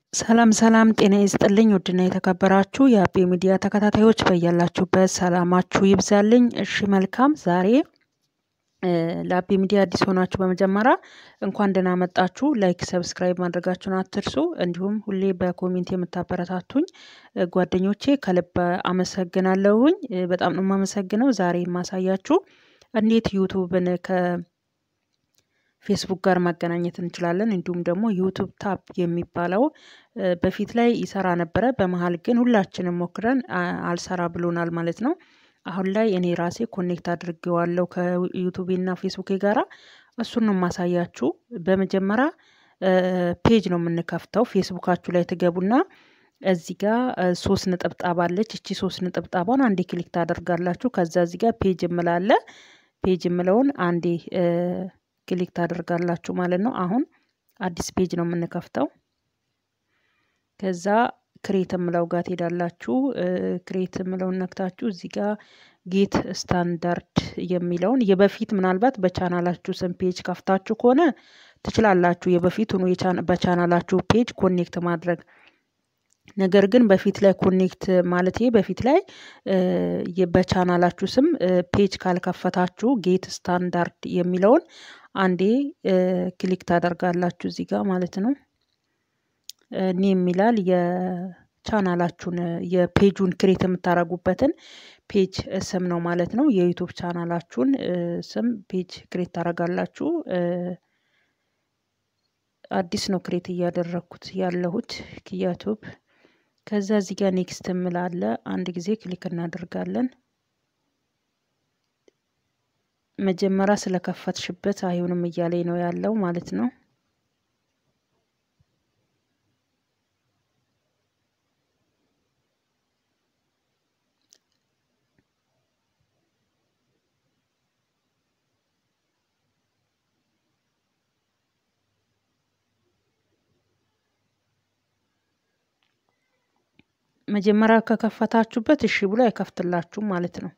ሰላም ሰላም ጤና ይስጥልኝ ውድና የተከበራችሁ የአቤ ሚዲያ ተከታታዮች በያላችሁበት ሰላማችሁ ይብዛልኝ። እሺ መልካም ዛሬ ለአቤ ሚዲያ አዲስ ሆናችሁ በመጀመሪያ እንኳን ደህና መጣችሁ። ላይክ ሰብስክራይብ ማድረጋችሁን አትርሱ። እንዲሁም ሁሌ በኮሜንት የምታበረታቱኝ ጓደኞቼ ከልብ አመሰግናለሁኝ። በጣም ነው የማመሰግነው። ዛሬ የማሳያችሁ እንዴት ዩቲዩብን ፌስቡክ ጋር ማገናኘት እንችላለን። እንዲሁም ደግሞ ዩቲዩብ ታብ የሚባለው በፊት ላይ ይሰራ ነበረ። በመሃል ግን ሁላችንም ሞክረን አልሰራ ብሎናል ማለት ነው። አሁን ላይ እኔ ራሴ ኮኔክት አድርጌዋለሁ ከዩቲዩብ እና ፌስቡክ ጋራ። እሱን ነው ማሳያችሁ። በመጀመሪያ ፔጅ ነው የምንከፍተው። ፌስቡካችሁ ላይ ትገቡና እዚህ ጋር 3 ነጥብጣብ አለች። እቺ 3 ነጥብጣቧን አንዴ ክሊክ ታደርጋላችሁ። ከዛ እዚህ ጋር ፔጅ እምላለ ፔጅ እምለውን አንዴ ክሊክ ታደርጋላችሁ ማለት ነው። አሁን አዲስ ፔጅ ነው የምንከፍተው። ከዛ ክሬት እምለው ጋር ትሄዳላችሁ። ክሬት እምለውን ነክታችሁ እዚህ ጋር ጌት ስታንዳርድ የሚለውን የበፊት ምናልባት በቻናላችሁ ስም ፔጅ ከፍታችሁ ከሆነ ትችላላችሁ የበፊቱን በቻናላችሁ ፔጅ ኮኔክት ማድረግ። ነገር ግን በፊት ላይ ኮኔክት ማለት በፊት ላይ በቻናላችሁ ስም ፔጅ ካልከፈታችሁ ጌት ስታንዳርድ የሚለውን አንዴ ክሊክ ታደርጋላችሁ እዚህ ጋር ማለት ነው። ኔም ይላል የቻናላችሁን የፔጁን ክሬት የምታረጉበትን ፔጅ ስም ነው ማለት ነው። የዩቲዩብ ቻናላችሁን ስም ፔጅ ክሬት ታረጋላችሁ። አዲስ ነው ክሬት እያደረኩት ያለሁት ዩቲዩብ። ከዛ እዚህ ጋር ኔክስት እምላለ አንድ ጊዜ ክሊክ እናደርጋለን። መጀመሪያ ስለከፈትሽበት አይሆንም እያለኝ ነው ያለው ማለት ነው። መጀመሪያ ከከፈታችሁበት እሺ ብሎ አይከፍትላችሁም ማለት ነው።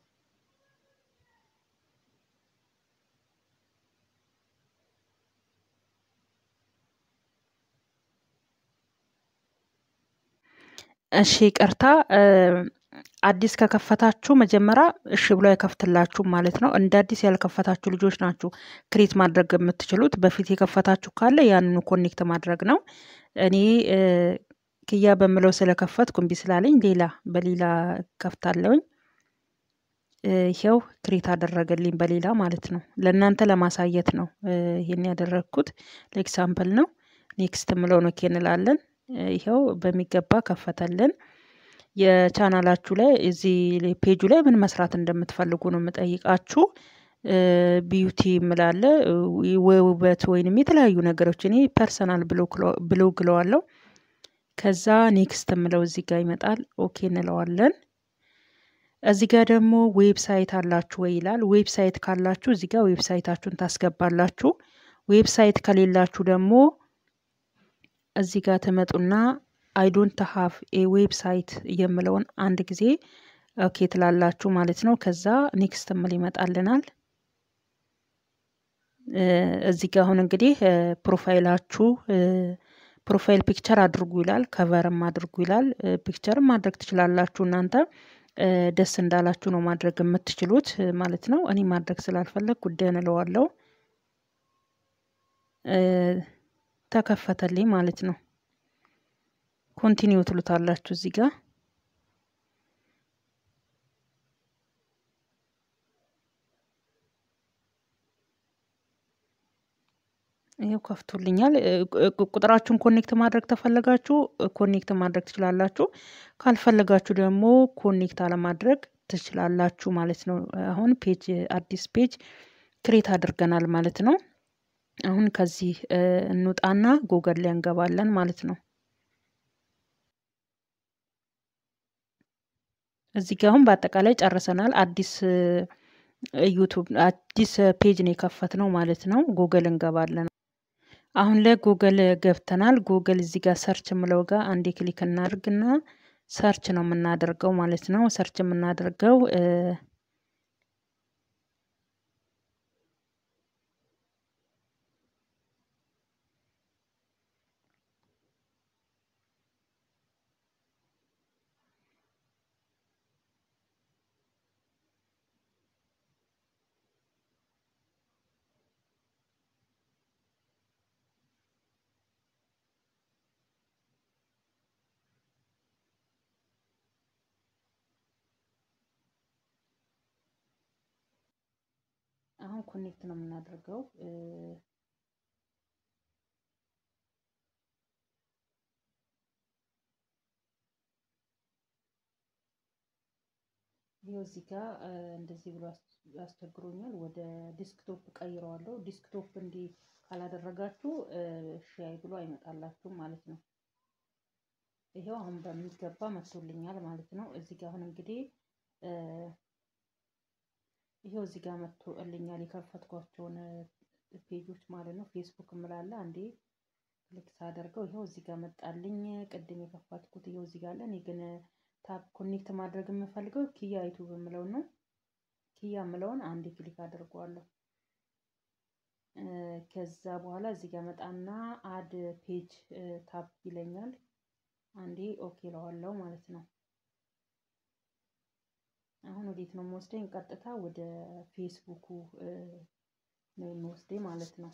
እሺ ይቅርታ አዲስ ከከፈታችሁ መጀመሪያ እሺ ብሎ አይከፍትላችሁም ማለት ነው። እንደ አዲስ ያልከፈታችሁ ልጆች ናችሁ ክሬት ማድረግ የምትችሉት። በፊት የከፈታችሁ ካለ ያንኑ ኮኔክት ማድረግ ነው። እኔ ክያ በመለው ስለከፈትኩ እምቢ ስላለኝ በሌላ ከፍታለሁኝ። ይሄው ክሬት አደረገልኝ በሌላ ማለት ነው። ለእናንተ ለማሳየት ነው ይሄን ያደረኩት ለኤግዛምፕል ነው። ኔክስት ምለው ነው እንላለን። ይሄው በሚገባ ከፈተልን። የቻናላችሁ ላይ እዚህ ፔጁ ላይ ምን መስራት እንደምትፈልጉ ነው የምጠይቃችሁ። ቢዩቲ ምላለ ውበት ወይንም የተለያዩ ነገሮች እኔ ፐርሰናል ብሎግ እለዋለሁ። ከዛ ኔክስት ምለው እዚህ ጋር ይመጣል። ኦኬ እንለዋለን። እዚህ ጋር ደግሞ ዌብሳይት አላችሁ ወይ ይላል። ዌብሳይት ካላችሁ እዚህ ጋር ዌብሳይታችሁን ታስገባላችሁ። ዌብሳይት ከሌላችሁ ደግሞ እዚህ ጋር ተመጡና አይ ዶንት ሃቭ ኤ ዌብሳይት የምለውን አንድ ጊዜ ኦኬ ትላላችሁ ማለት ነው። ከዛ ኔክስት ምል ይመጣልናል። እዚህ ጋር አሁን እንግዲህ ፕሮፋይላችሁ ፕሮፋይል ፒክቸር አድርጉ ይላል። ከቨርም አድርጉ ይላል። ፒክቸርም ማድረግ ትችላላችሁ እናንተ ደስ እንዳላችሁ ነው ማድረግ የምትችሉት ማለት ነው። እኔ ማድረግ ስላልፈለግ ጉዳይ እንለዋለሁ። ተከፈተልኝ ማለት ነው። ኮንቲኒው ትሉታላችሁ እዚህ ጋር ይሄው ከፍቶልኛል። ቁጥራችሁን ኮኔክት ማድረግ ተፈለጋችሁ ኮኔክት ማድረግ ትችላላችሁ። ካልፈለጋችሁ ደግሞ ኮኔክት አለማድረግ ትችላላችሁ ማለት ነው። አሁን ፔጅ አዲስ ፔጅ ክሬት አድርገናል ማለት ነው። አሁን ከዚህ እንውጣና ጉግል ላይ እንገባለን ማለት ነው። እዚህ ጋር አሁን በአጠቃላይ ጨርሰናል። አዲስ ዩቲዩብ አዲስ ፔጅ ነው የከፈትነው ማለት ነው። ጉግል እንገባለን። አሁን ላይ ጉግል ገብተናል። ጉግል እዚህ ጋር ሰርች ምለው ጋር አንዴ ክሊክ እናድርግና ሰርች ነው የምናደርገው ማለት ነው። ሰርች የምናደርገው አሁን ኮኔክት ነው የምናደርገው። ይሄው እዚህ ጋር እንደዚህ ብሎ አስቸግሮኛል። ወደ ዲስክቶፕ ቀይረዋለሁ። ዲስክቶፕ እንዲ ካላደረጋችሁ ሻይ ብሎ አይመጣላችሁም ማለት ነው። ይሄው አሁን በሚገባ መጥቶልኛል ማለት ነው። እዚህ ጋር አሁን እንግዲህ ይሄው እዚህ ጋር መጥቶልኛል የከፈትኳቸውን ፔጆች ማለት ነው። ፌስቡክ ምላለ አንዴ ክሊክ ሳደርገው ይሄው እዚህ ጋር መጣልኝ። ቅድም የከፈትኩት ይሄው እዚህ ጋር አለ። እኔ ግን ታፕ ኮኔክት ማድረግ የምፈልገው ኪያ ዩቲዩብ የምለው ነው። ኪያ የምለውን አንዴ ክሊክ አድርጓለሁ። ከዛ በኋላ እዚህ ጋር መጣና አድ ፔጅ ታፕ ይለኛል። አንዴ ኦኬ እለዋለሁ ማለት ነው። አሁን ወዴት ነው የምወስደኝ? ቀጥታ ወደ ፌስቡኩ ነው የሚወስደኝ ማለት ነው።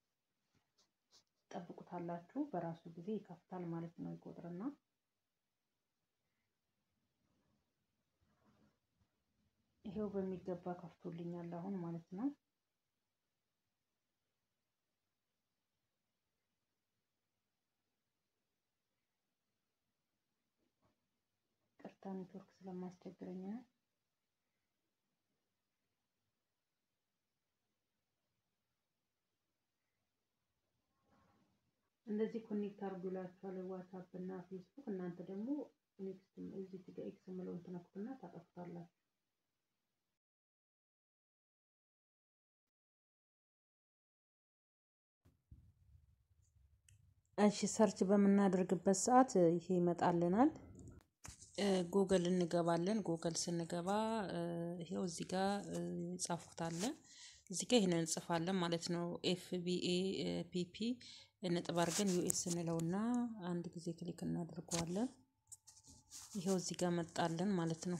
ጠብቁታላችሁ፣ በራሱ ጊዜ ይከፍታል ማለት ነው። ይቆጥርና ይሄው በሚገባ ከፍቶልኛል አሁን ማለት ነው። ቅርታ ኔትወርክ ስለማስቸግረኝ ነው። እንደዚህ ኮኔክት አድርጉላችኋል ዋትስአፕ እና ፌስቡክ። እናንተ ደግሞ ኔክስት እዚህ ጋር ኤክስ ምለውን ትነኩትና ታጠፉታላችሁ። እሺ ሰርች በምናደርግበት ሰዓት ይሄ ይመጣልናል። ጉግል እንገባለን። ጉግል ስንገባ ይሄው እዚህ ጋር ጻፉታል። እዚህ ጋር ይሄንን እንጽፋለን ማለት ነው። FBAPP ነጥብ አድርገን US እንለውና አንድ ጊዜ ክሊክ እናደርገዋለን። ይሄው እዚህ ጋር መጣልን ማለት ነው።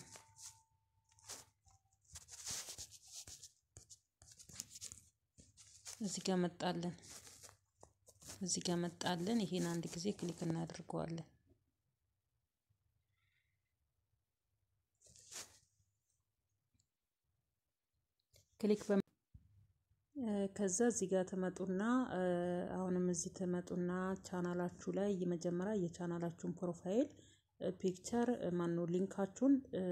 እዚህ ጋር መጣልን። እዚህ ጋር መጣልን። ይሄን አንድ ጊዜ ክሊክ እናደርገዋለን። ክሊክ ከዛ እዚህ ጋር ተመጡና አሁንም እዚህ ተመጡና ቻናላችሁ ላይ የመጀመሪያ የቻናላችሁን ፕሮፋይል ፒክቸር ማነው ሊንካችሁን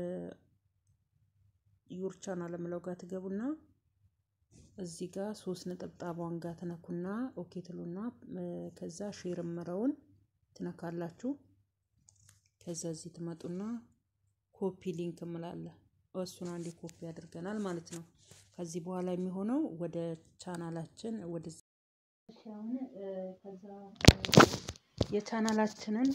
ዩር ቻናል ምለው ጋር ትገቡና እዚህ ጋር 3 ነጥብጣቧን ጋር ተነኩና ኦኬ ትሉና ከዛ ሼር ምረውን ትነካላችሁ። ከዛ እዚህ ተመጡና ኮፒ ሊንክ ምላለ እሱን አንዴ ኮፒ አድርገናል ማለት ነው። ከዚህ በኋላ የሚሆነው ወደ ቻናላችን ወደ ከዛ የቻናላችንን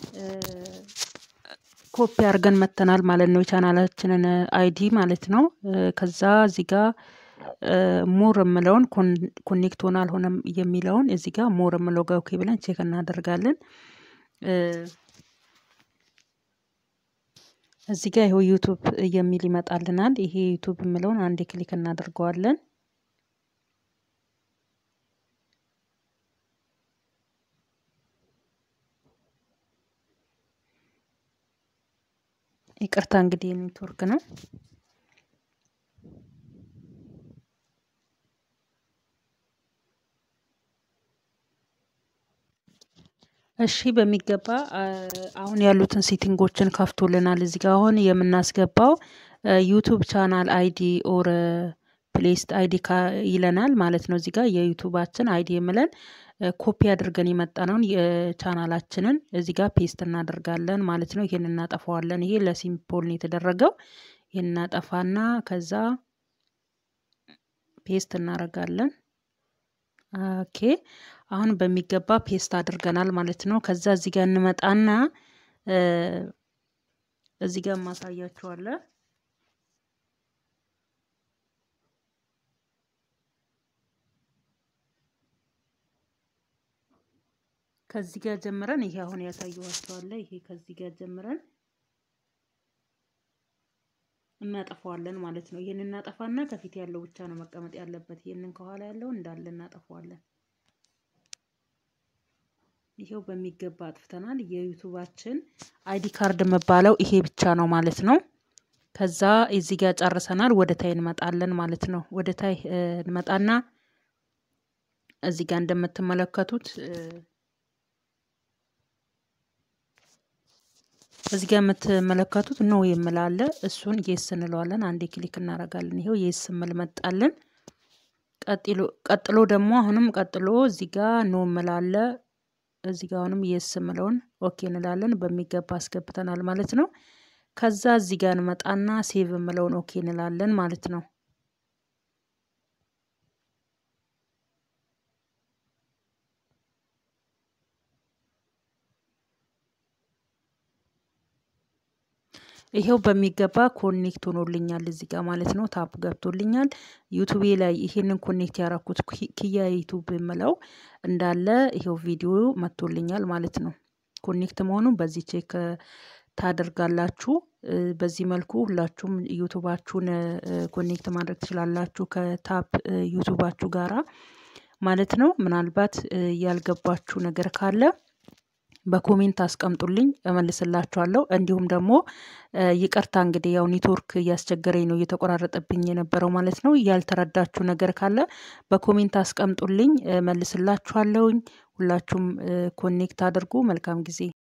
ኮፒ አድርገን መተናል ማለት ነው። የቻናላችንን አይዲ ማለት ነው። ከዛ እዚህ ጋር ሞር ምለውን ኮኔክት ሆነ አልሆነም የሚለውን እዚህ ጋር ሞር ምለው ጋር ኦኬ ብለን ቼክ እናደርጋለን። እዚህ ጋር ይሄው ዩቲዩብ የሚል ይመጣልናል። ይሄ ዩቲዩብ ምለውን አንዴ ክሊክ እናደርገዋለን። ይቅርታ እንግዲህ ኔትወርክ ነው። እሺ በሚገባ አሁን ያሉትን ሴቲንጎችን ከፍቶልናል። እዚህ ጋር አሁን የምናስገባው ዩቲዩብ ቻናል አይዲ ኦር ፕሌስት አይዲ ይለናል ማለት ነው። እዚህ ጋር የዩቲዩባችን አይዲ የምለን ኮፒ አድርገን የመጣነውን የቻናላችንን እዚህ ጋር ፔስት እናደርጋለን ማለት ነው። ይሄን እናጠፋዋለን። ይሄ ለሲምፕል ነው የተደረገው። ይሄን እናጠፋና ከዛ ፔስት እናደርጋለን። ኦኬ አሁን በሚገባ ፔስት አድርገናል ማለት ነው። ከዛ እዚህ ጋር እንመጣና እዚህ ጋር ማሳያችኋለሁ። ከዚህ ጋር ጀምረን ይሄ አሁን ያሳየዋችኋለሁ። ይሄ ከዚህ ጋር ጀምረን እናጠፋዋለን ማለት ነው። ይሄን እናጠፋና ከፊት ያለው ብቻ ነው መቀመጥ ያለበት። ይሄንን ከኋላ ያለው እንዳለ እናጠፋዋለን። ይሄው በሚገባ አጥፍተናል። የዩቲዩባችን አይዲ ካርድ መባለው ይሄ ብቻ ነው ማለት ነው። ከዛ እዚህ ጋር ጨርሰናል። ወደ ታይ እንመጣለን ማለት ነው። ወደ ታይ እንመጣና እዚህ ጋር እንደምትመለከቱት እዚህ ጋር የምትመለከቱት ኖ ይምላል እሱን yes እንለዋለን። አንዴ ክሊክ እናደርጋለን። ይሄው yes ምል መጣልን። ቀጥሎ ደግሞ አሁንም ቀጥሎ እዚህ ጋር ኖ ይምላል። እዚህ ጋር አሁንም yes ምለውን ኦኬ እንላለን። በሚገባ አስገብተናል ማለት ነው። ከዛ እዚህ ጋር እንመጣና ሴቭ ምለውን ኦኬ እንላለን ማለት ነው። ይሄው በሚገባ ኮኔክት ሆኖልኛል እዚህ ጋር ማለት ነው። ታፕ ገብቶልኛል። ዩቲዩብ ላይ ይሄንን ኮኔክት ያረኩት ኪያ ዩቲዩብ የምለው እንዳለ ይሄው ቪዲዮ መጥቶልኛል ማለት ነው። ኮኔክት መሆኑን በዚህ ቼክ ታደርጋላችሁ። በዚህ መልኩ ሁላችሁም ዩቲዩባችሁን ኮኔክት ማድረግ ትችላላችሁ ከታፕ ዩቲዩባችሁ ጋራ ማለት ነው። ምናልባት ያልገባችሁ ነገር ካለ በኮሜንት አስቀምጡልኝ እመልስላችኋለሁ። እንዲሁም ደግሞ ይቅርታ እንግዲህ ያው ኔትወርክ እያስቸገረኝ ነው እየተቆራረጠብኝ የነበረው ማለት ነው። ያልተረዳችሁ ነገር ካለ በኮሜንት አስቀምጡልኝ እመልስላችኋለሁ። ሁላችሁም ኮኔክት አድርጉ። መልካም ጊዜ